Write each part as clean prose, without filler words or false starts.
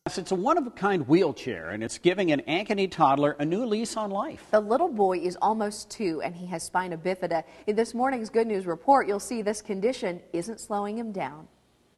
It's a one-of-a-kind wheelchair, and it's giving an Ankeny toddler a new lease on life. The little boy is almost 2, and he has spina bifida. In this morning's Good News Report, you'll see this condition isn't slowing him down.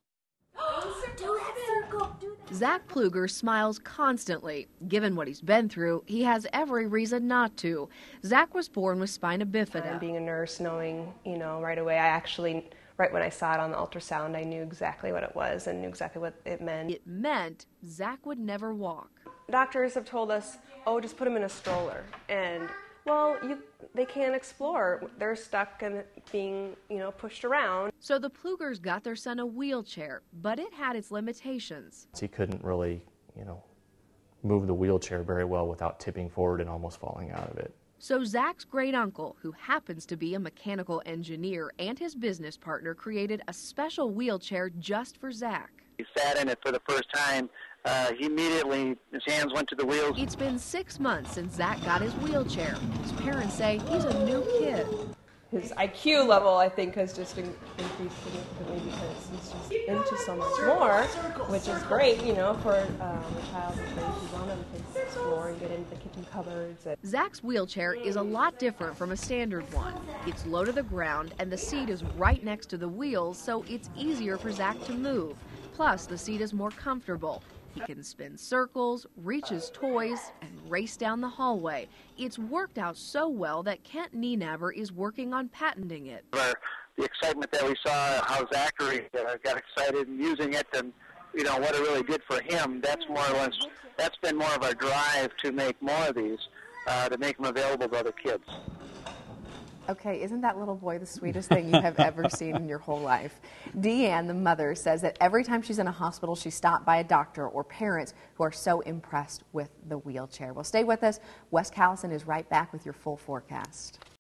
Zach Pluger smiles constantly. Given what he's been through, he has every reason not to. Zach was born with spina bifida. Being a nurse, knowing, right away, right when I saw it on the ultrasound, I knew exactly what it was and knew exactly what it meant. It meant Zach would never walk. Doctors have told us, oh, just put him in a stroller. And, well, they can't explore. They're stuck and being, pushed around. So the Plugers got their son a wheelchair, but it had its limitations. He couldn't really, move the wheelchair very well without tipping forward and almost falling out of it. So Zach's great uncle, who happens to be a mechanical engineer, and his business partner created a special wheelchair just for Zach. He sat in it for the first time. He immediately, his hands went to the wheels. It's been 6 months since Zach got his wheelchair. His parents say he's a new kid. His IQ level, I think, has just increased significantly because he's just into so much more, which is great, for a child who's age. You want him to explore and get into the kitchen cupboards. Zach's wheelchair is a lot different from a standard one. It's low to the ground, and the seat is right next to the wheels, so it's easier for Zach to move. Plus, the seat is more comfortable. He can spin circles, reach his toys, and race down the hallway. It's worked out so well that Kent Nienabber is working on patenting it. The excitement that we saw, how Zachary got excited in using it, and what it really did for him, that's been more of our drive to make more of these, to make them available to other kids. Okay, isn't that little boy the sweetest thing you have ever seen in your whole life? Deanne, the mother, says that every time she's in a hospital, she's stopped by a doctor or parents who are so impressed with the wheelchair. Well, stay with us. Wes Callison is right back with your full forecast.